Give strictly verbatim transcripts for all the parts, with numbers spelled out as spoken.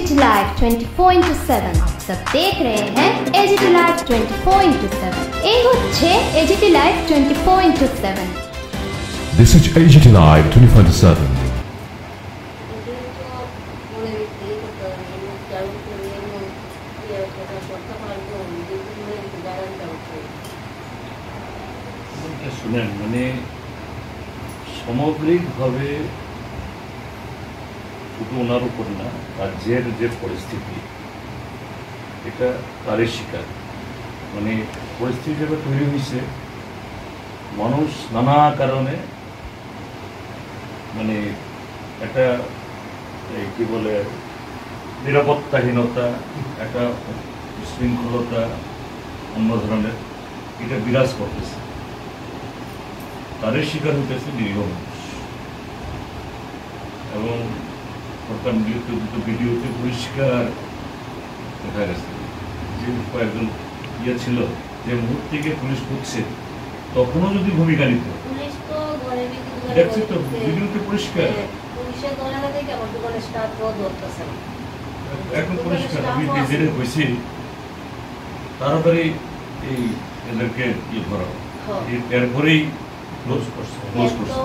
AGT live twenty four into seven. आप सब देख रहे हैं AGT live twenty four into seven. ये होच्छे AGT live twenty four into seven. This is AGT live twenty four into seven. শুনেন, মানে সামগ্রিকভাবে শুধু ওনার উপর না, রাজ্যের যে পরিস্থিতি, এটা তারই শিকার। মানে পরিস্থিতি যেটা তৈরি হয়েছে, মানুষ নানা কারণে মানে একটা কি বলে নিরাপত্তাহীনতা, একটা শৃঙ্খলতা, অন্য ধরনের এটা বিরাজ করতেছে। তাদের শিকার হতেছে নিরীহ মানুষ। এবং সরকার দুটো ভিডিওতে পরিষ্কার দেখা গেছে যে কয়েকজন ইয়ে ছিল, যে মুহূর্তে গিয়ে পুলিশ ঢুকছে তখনও যদি ভূমিকা নিত, দেখছি তো ভিডিওতে পরিষ্কার, এখন পরিষ্কার। আমি নিজেদের হয়েছি তাড়াতাড়ি এই এদেরকে ইয়ে করা, এরপরেই ক্লোজ করছে ক্লোজ করছে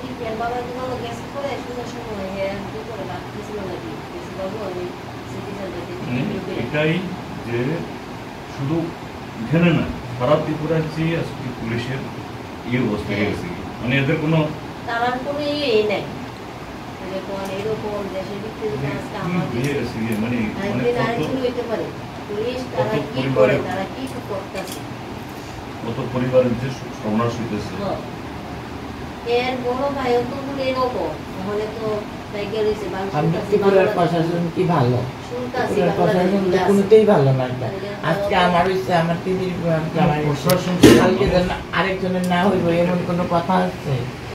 এটাই যে শুধু এখানে না, সারা ত্রিপুরার যে আজকে পুলিশের ইয়ে অবস্থা হয়ে গেছে, মানে এদের কোনো কত পরিবারের যে সর্বনাশ হইতেছে। এর বড় ভাই তো বলে এরকম তাহলে তো ত্রিপুরার প্রশাসন কি ভালো? ত্রিপুরার প্রশাসন কোনোতেই ভালো না। আজকে আমার হচ্ছে আমার দিদির কালকে আরেকজনের না হইব এমন কোনো কথা আছে?